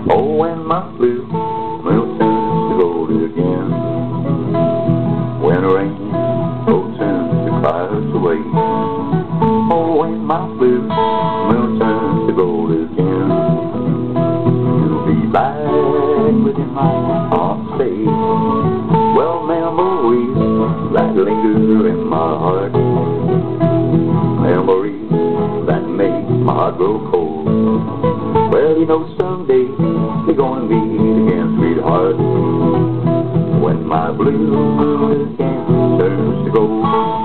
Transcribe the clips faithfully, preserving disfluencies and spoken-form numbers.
Oh, when my blue moon turns to gold again, when the rain oh turns the clouds away. Oh, when my blue moon turns to gold again, you'll be back within my arms, stay. Well, memories that linger in my heart, memories that make my heart grow cold. Well, you know someday you're gonna meet again, sweetheart, when my blue moon again turns to gold.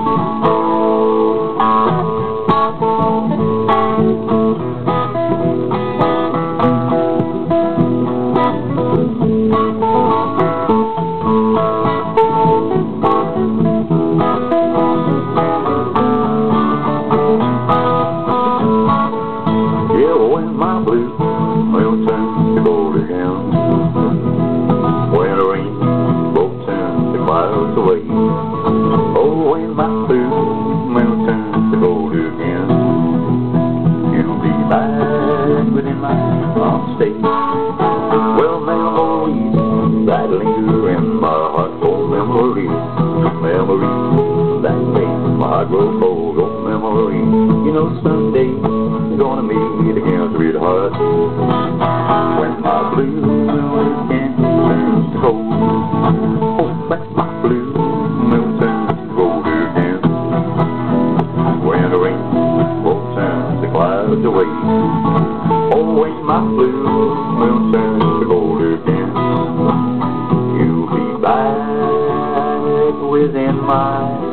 When my blue moon turns to gold again, when the rainbow turns the clouds away. Oh, when my blue moon turns to gold again, you'll be back within my arms, stay. Well, memories that linger in my heart, oh, memories, memories that make my heart grow cold, oh, memories. You know someday you're gonna meet again, sweetheart, when my blue moon again turns to gold. Oh, when my blue moon turns to gold again, when the rainbow turns the clouds away. Oh, when my blue moon turns to gold again, you'll be back within my